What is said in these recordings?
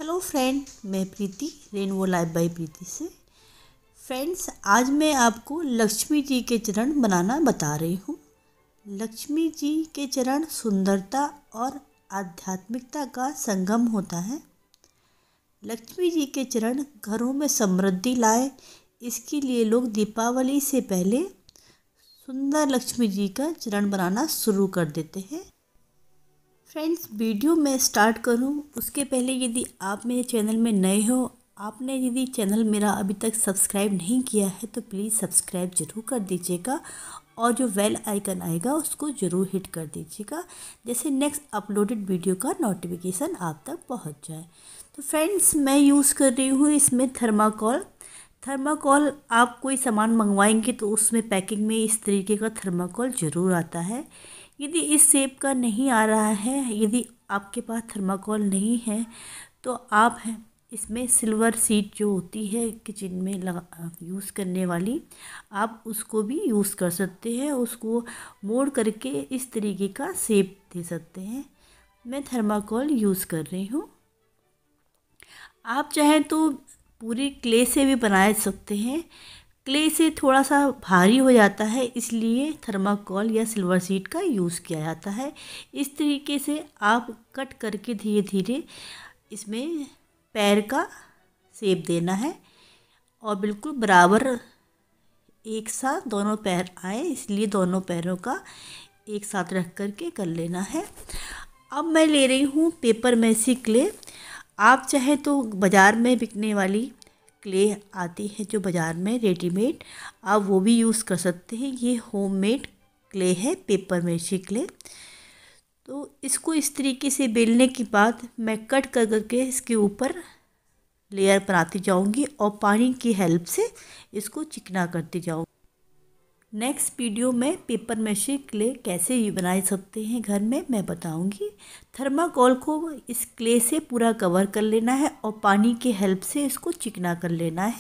Hello friend, मैं Preeti rainbow life by Preeti से। Friends, आज मैं आपको लक्ष्मी जी के चरण बनाना बता रही हूँ। लक्ष्मी जी के चरण सुंदरता और आध्यात्मिकता का संगम होता है। लक्ष्मी जी के चरण घरों में समृद्धि लाए, इसके लिए लोग दीपावली से पहले सुंदर लक्ष्मी जी का चरण बनाना शुरू कर देते हैं। फ्रेंड्स, वीडियो मैं स्टार्ट करूं उसके पहले यदि आप मेरे चैनल में नए हो, आपने यदि चैनल मेरा अभी तक सब्सक्राइब नहीं किया है तो प्लीज़ सब्सक्राइब ज़रूर कर दीजिएगा और जो बेल आइकन आएगा उसको ज़रूर हिट कर दीजिएगा, जैसे नेक्स्ट अपलोडेड वीडियो का नोटिफिकेशन आप तक पहुंच जाए। तो फ्रेंड्स, मैं यूज़ कर रही हूँ इसमें थर्माकोल। आप कोई सामान मंगवाएंगे तो उसमें पैकिंग में इस तरीके का थर्माकोल ज़रूर आता है। यदि इस शेप का नहीं आ रहा है, यदि आपके पास थर्माकोल नहीं है तो आप इसमें सिल्वर शीट जो होती है किचन में यूज़ करने वाली, आप उसको भी यूज़ कर सकते हैं। उसको मोड़ करके इस तरीके का शेप दे सकते हैं। मैं थर्माकोल यूज़ कर रही हूँ। आप चाहें तो पूरी क्ले से भी बना सकते हैं। क्ले से थोड़ा सा भारी हो जाता है, इसलिए थर्माकोल या सिल्वर शीट का यूज़ किया जाता है। इस तरीके से आप कट करके धीरे धीरे इसमें पैर का शेप देना है और बिल्कुल बराबर एक साथ दोनों पैर आए, इसलिए दोनों पैरों का एक साथ रख करके कर लेना है। अब मैं ले रही हूँ पेपर मैसी क्ले। आप चाहे तो बाज़ार में बिकने वाली क्ले आती है जो बाज़ार में रेडीमेड, आप वो भी यूज़ कर सकते हैं। ये होममेड क्ले है, पेपर मैसी क्ले। तो इसको इस तरीके से बेलने के बाद मैं कट कर करके इसके ऊपर लेयर बनाती जाऊंगी और पानी की हेल्प से इसको चिकना करती जाऊंगी। नेक्स्ट वीडियो में पेपर मैसी क्ले कैसे बना सकते हैं घर में मैं बताऊंगी। थर्माकोल को इस क्ले से पूरा कवर कर लेना है और पानी की हेल्प से इसको चिकना कर लेना है।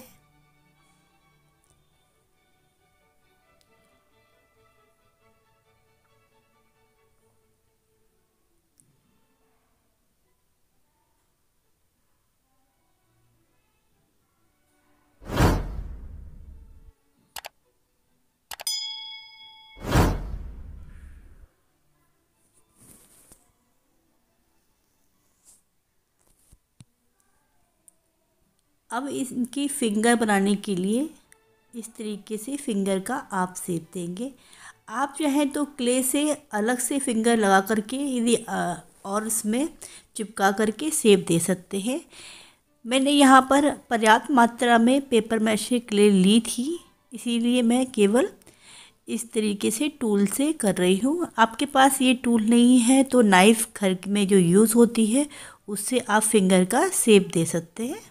अब इनकी फिंगर बनाने के लिए इस तरीके से फिंगर का आप शेप देंगे। आप चाहें तो क्ले से अलग से फिंगर लगा करके यदि और इसमें चिपका करके शेप दे सकते हैं। मैंने यहाँ पर पर्याप्त मात्रा में पेपर मैसी क्ले ली थी, इसीलिए मैं केवल इस तरीके से टूल से कर रही हूँ। आपके पास ये टूल नहीं है तो नाइफ़ घर में जो यूज़ होती है उससे आप फिंगर का शेप दे सकते हैं।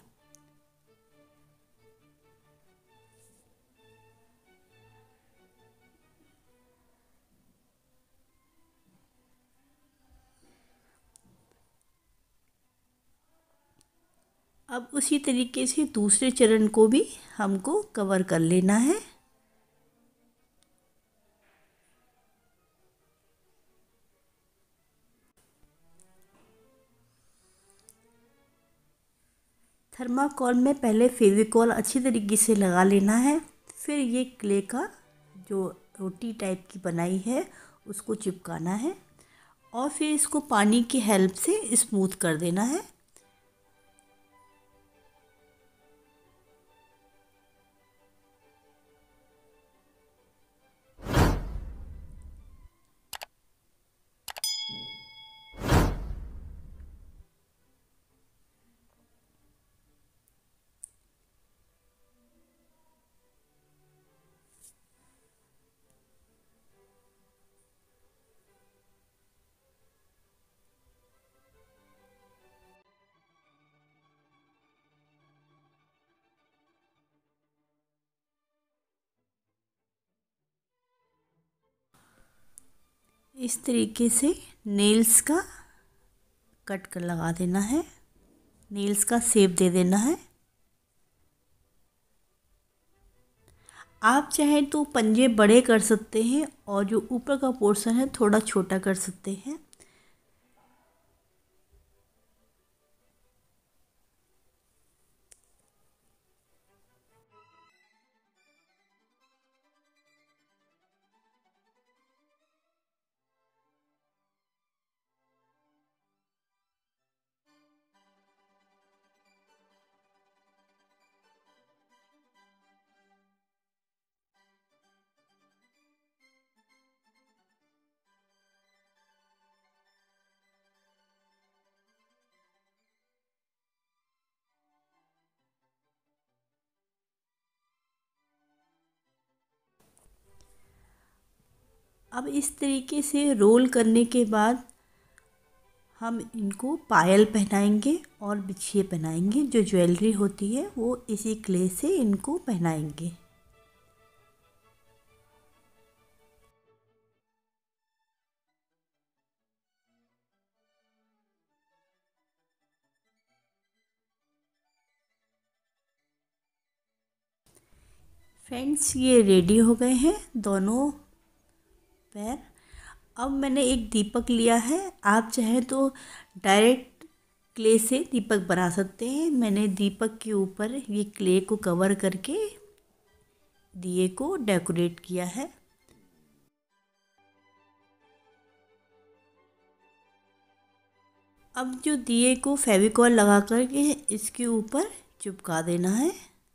अब उसी तरीके से दूसरे चरण को भी हमको कवर कर लेना है। थर्माकोल में पहले फेविकोल अच्छी तरीके से लगा लेना है, फिर ये क्ले का जो रोटी टाइप की बनाई है उसको चिपकाना है और फिर इसको पानी की हेल्प से स्मूथ कर देना है। इस तरीके से नेल्स का कट कर लगा देना है, नेल्स का शेप दे देना है। आप चाहें तो पंजे बड़े कर सकते हैं और जो ऊपर का पोर्शन है थोड़ा छोटा कर सकते हैं। अब इस तरीके से रोल करने के बाद हम इनको पायल पहनाएंगे और बिछिए पहनाएंगे। जो ज्वेलरी होती है वो इसी क्ले से इनको पहनाएंगे। फ्रेंड्स, ये रेडी हो गए हैं दोनों पैर। अब मैंने एक दीपक लिया है। आप चाहे तो डायरेक्ट क्ले से दीपक बना सकते हैं। मैंने दीपक के ऊपर ये क्ले को कवर करके दिए को डेकोरेट किया है। अब जो दिए को फेविकॉल लगा करके इसके ऊपर चिपका देना है।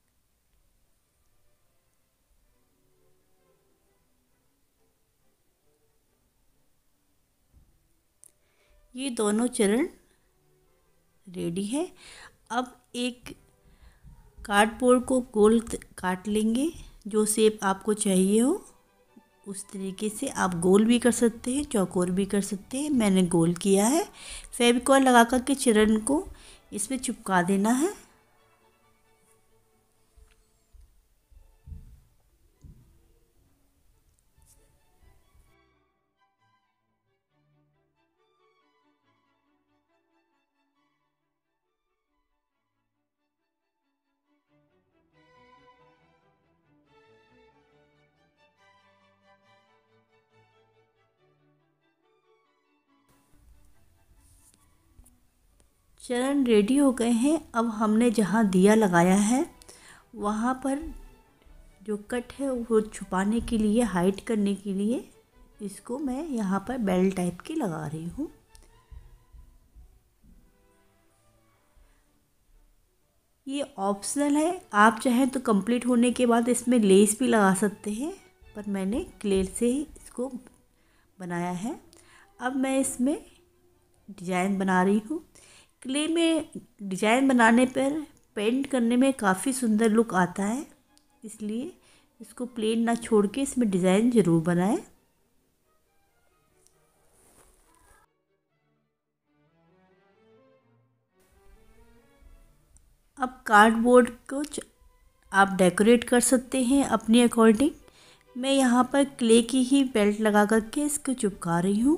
ये दोनों चरण रेडी है। अब एक कार्डबोर्ड को गोल काट लेंगे। जो शेप आपको चाहिए हो उस तरीके से आप गोल भी कर सकते हैं, चौकोर भी कर सकते हैं। मैंने गोल किया है। फेविकॉल लगा कर के चरण को इसमें चिपका देना है। चरण रेडी हो गए हैं। अब हमने जहाँ दिया लगाया है वहाँ पर जो कट है वो छुपाने के लिए, हाइड करने के लिए इसको मैं यहाँ पर बेल टाइप की लगा रही हूँ। ये ऑप्शनल है। आप चाहें तो कंप्लीट होने के बाद इसमें लेस भी लगा सकते हैं, पर मैंने क्ले से ही इसको बनाया है। अब मैं इसमें डिज़ाइन बना रही हूँ। क्ले में डिज़ाइन बनाने पर पेंट करने में काफ़ी सुंदर लुक आता है, इसलिए इसको प्लेन ना छोड़ के इसमें डिज़ाइन ज़रूर बनाएं। अब कार्डबोर्ड को आप डेकोरेट कर सकते हैं अपने अकॉर्डिंग। मैं यहाँ पर क्ले की ही बेल्ट लगा करके इसको चिपका रही हूँ।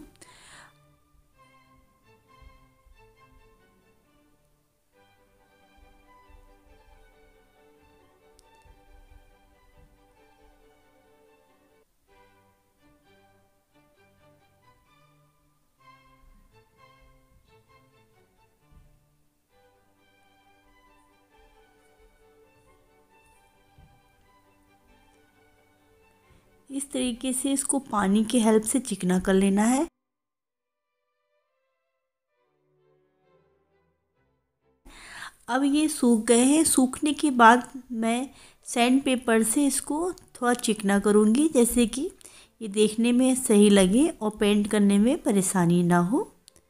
इस तरीके से इसको पानी की हेल्प से चिकना कर लेना है। अब ये सूख गए हैं। सूखने के बाद मैं सैंड पेपर से इसको थोड़ा चिकना करूँगी, जैसे कि ये देखने में सही लगे और पेंट करने में परेशानी ना हो।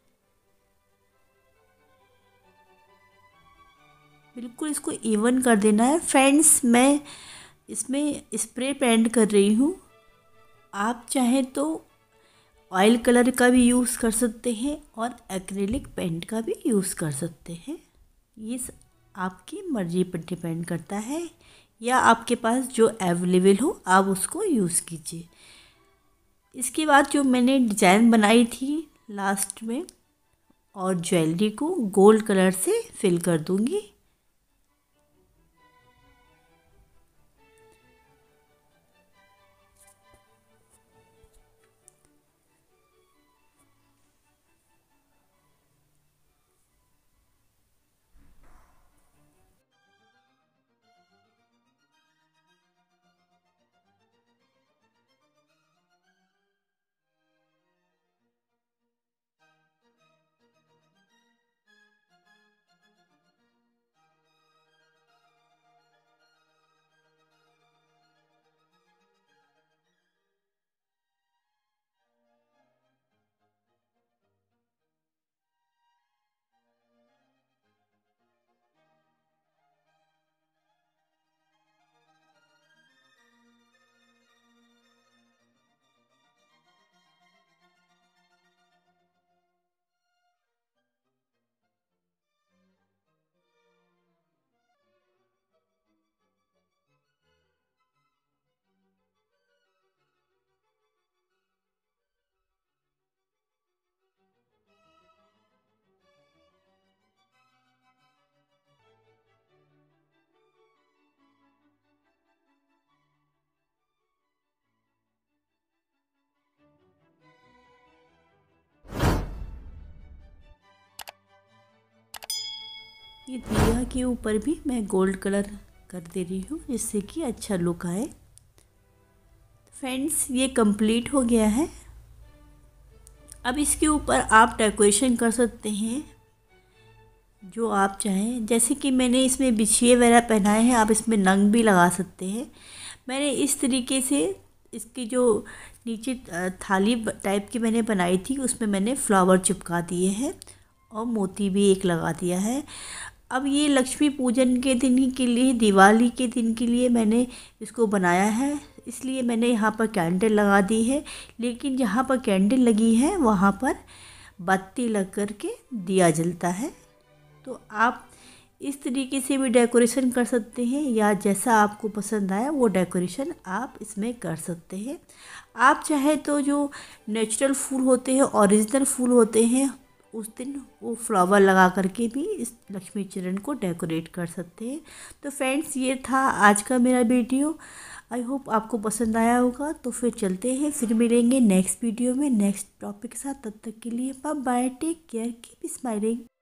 बिल्कुल इसको इवन कर देना है। फ्रेंड्स, मैं इसमें स्प्रे पेंट कर रही हूँ। आप चाहें तो ऑयल कलर का भी यूज़ कर सकते हैं और एक्रेलिक पेंट का भी यूज़ कर सकते हैं। ये आपकी मर्ज़ी पर डिपेंड करता है, या आपके पास जो अवेलेबल हो आप उसको यूज़ कीजिए। इसके बाद जो मैंने डिज़ाइन बनाई थी लास्ट में, और ज्वेलरी को गोल्ड कलर से फिल कर दूंगी। ये दिया के ऊपर भी मैं गोल्ड कलर कर दे रही हूँ जिससे कि अच्छा लुक आए। फ्रेंड्स, ये कंप्लीट हो गया है। अब इसके ऊपर आप डेकोरेशन कर सकते हैं जो आप चाहें। जैसे कि मैंने इसमें बिछिए वगैरह पहनाए हैं, आप इसमें नंग भी लगा सकते हैं। मैंने इस तरीके से इसकी जो नीचे थाली टाइप की मैंने बनाई थी उसमें मैंने फ्लावर चिपका दिए हैं और मोती भी एक लगा दिया है। अब ये लक्ष्मी पूजन के दिन के लिए, दिवाली के दिन के लिए मैंने इसको बनाया है, इसलिए मैंने यहाँ पर कैंडल लगा दी है। लेकिन जहाँ पर कैंडल लगी है वहाँ पर बत्ती लग कर के दिया जलता है। तो आप इस तरीके से भी डेकोरेशन कर सकते हैं या जैसा आपको पसंद आया वो डेकोरेशन आप इसमें कर सकते हैं। आप चाहे तो जो नेचुरल फूल होते हैं, ओरिजिनल फूल होते हैं, उस दिन वो फ्लावर लगा करके भी इस लक्ष्मी चरण को डेकोरेट कर सकते हैं। तो फ्रेंड्स, ये था आज का मेरा वीडियो। आई होप आपको पसंद आया होगा। तो फिर चलते हैं, फिर मिलेंगे नेक्स्ट वीडियो में नेक्स्ट टॉपिक के साथ। तब तक के लिए bye bye, take care, keep smiling.